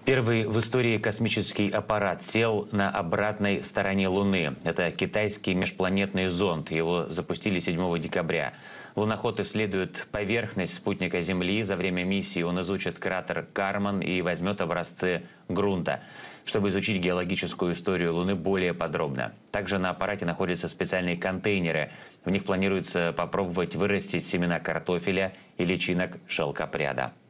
Первый в истории космический аппарат сел на обратной стороне Луны. Это китайский межпланетный зонд. Его запустили 7 декабря. Луноход исследует поверхность спутника Земли. За время миссии он изучит кратер Карман и возьмет образцы грунта, чтобы изучить геологическую историю Луны более подробно. Также на аппарате находятся специальные контейнеры. В них планируется попробовать вырастить семена картофеля и личинок шелкопряда.